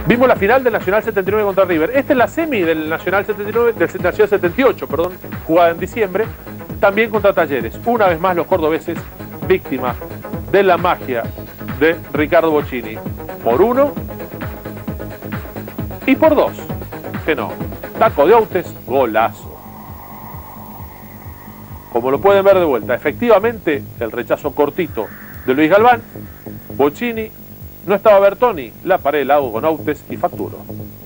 Vimos la final del Nacional 79 contra River. Esta es la semi del Nacional 79, del Nacional 78, perdón, jugada en diciembre, también contra Talleres. Una vez más los cordobeses, víctimas de la magia de Ricardo Bocchini. Por 1 y por 2. Que no. Taco de Outes, golazo. Como lo pueden ver de vuelta, efectivamente, el rechazo cortito de Luis Galván, Bocchini, no estaba Bertoni, la pared la hago con Outes y facturo.